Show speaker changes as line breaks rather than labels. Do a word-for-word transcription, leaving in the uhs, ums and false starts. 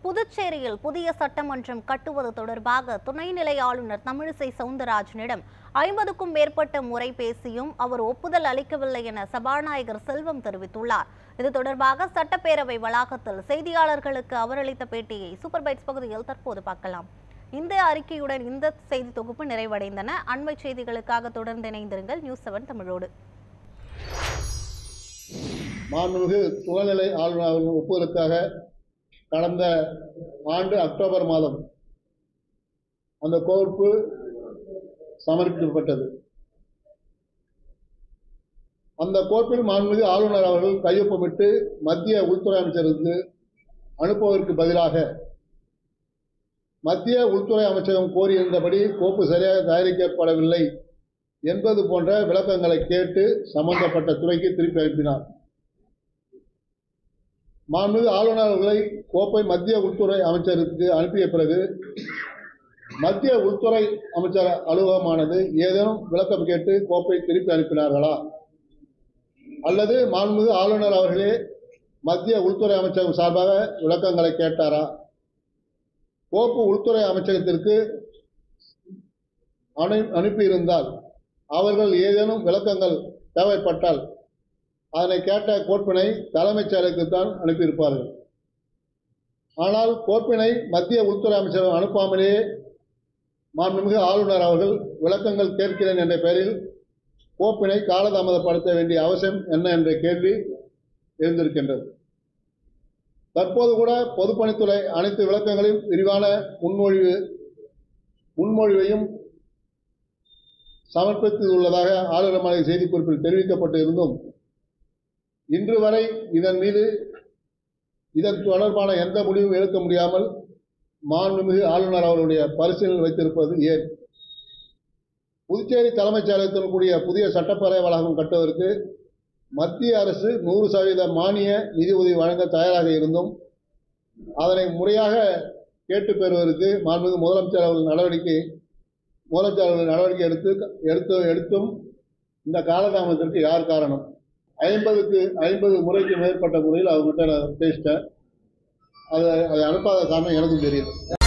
புதுச்சேரியில் புதிய சட்டமன்றம் கட்டுவது தொடர்பாக துணைநிலை ஆளுநர் தமிழிசை சவுந்தரராஜனிடம் ஐம்பதுக்கும் மேற்பட்ட முறை பேசியும் அவர் ஒப்புதல் அளிக்கவில்லை என சபாநாயகர் செல்வம் தெரிவித்துள்ளார். இது தொடர்பாக சட்டப்பேரவை வளாகத்தில் செய்தியாளர்களுக்கு அவர் அளித்த பேட்டியை சூப்பர் பைட்ஸ் பகுதியில் தற்போது பார்க்கலாம். இந்த அறிக்கையுடன் இந்த செய்தி தொகுப்பு நிறைவடைந்தன. அண்மை செய்திகளுக்காக தொடர்ந்து இணைந்திருங்கள் நியூஸ் செவன் தமிழோடு.
மாண்புமிகு துணைநிலை ஆளுநர் ஒப்புதலுக்காக கடந்த ஆண்டு அக்டோபர் மாதம் அந்த கோப்பு சமர்ப்பிக்கப்பட்டது. அந்த கோப்பில் மாண்புமிகு ஆளுநர் அவர்கள் கையொப்பமிட்டு மத்திய உள்துறை அமைச்சருக்கு அனுப்புவதற்கு பதிலாக மத்திய உள்துறை அமைச்சகம் கோரியிருந்தபடி கோப்பு சரியாக தயாரிக்கப்படவில்லை என்பது போன்ற விளக்கங்களை கேட்டு சம்பந்தப்பட்ட துறைக்கு திருப்பி அனுப்பினார். மாண்புமிகு ஆளுநர் அவர்களை கோப்பை மத்திய உள்துறை அமைச்சருக்கு அனுப்பிய பிறகு மத்திய உள்துறை அமைச்சர் அலுவலகமானது ஏதேனும் விளக்கம் கேட்டு கோப்பை திருப்பி அனுப்பினார்களா அல்லது மாண்புமிகு ஆளுநர் அவர்களே மத்திய உள்துறை அமைச்சகம் சார்பாக விளக்கங்களை கேட்டாரா? கோப்பு உள்துறை அமைச்சகத்திற்கு அனுப்பியிருந்தால் அவர்கள் ஏதேனும் விளக்கங்கள் தேவைப்பட்டால் அதனை கேட்ட கோப்பினை தலைமைச் செயலகத்துக்குத்தான் அனுப்பியிருப்பார்கள். ஆனால் கோப்பினை மத்திய உள்துறை அமைச்சர் அனுப்பாமலேயே மாண்புமிகு ஆளுநர் அவர்கள் விளக்கங்கள் கேட்கிறேன் என்ற பெயரில் கோப்பினை காலதாமதப்படுத்த வேண்டிய அவசியம் என்ன என்ற கேள்வி எழுந்திருக்கின்றது. தற்போது கூட பொதுப்பணித்துறை அனைத்து விளக்கங்களையும் விரிவான முன்மொழிவு முன்மொழிவையும் சமர்ப்பித்துள்ளதாக ஆளுநர் மாளிகை செய்திக்குறிப்பில் தெரிவிக்கப்பட்டு இருந்தும் இன்று வரை இதன் மீது இதன் தொடர்பான எந்த முடிவும் எடுக்க முடியாமல் மாண்புமிகு ஆளுநர் அவருடைய பரிசீலனை வைத்திருப்பது ஏன்? புதுச்சேரி தலைமைச் செயலகத்தில் கூடிய புதிய சட்டப்பேரவை வளாகம் கட்டுவதற்கு மத்திய அரசு நூறு சதவீத மானிய நிதி உதவி வழங்க தயாராக இருந்தும் அதனை முறையாக கேட்டு பெறுவதற்கு மாண்புமிகு முதலமைச்சர் அவர்கள் நடவடிக்கை முதலமைச்சர் அவர்கள் நடவடிக்கை எடுத்து எடுத்து எடுத்தும் இந்த காலதாமதத்திற்கு யார் காரணம்? ஐம்பதுக்கு ஐம்பது முறைக்கு மேற்பட்ட முறையில் அவங்ககிட்ட நான் பேசிட்டேன். அதை அதை அனுப்பாத காரணம் எனக்கும் தெரியும்.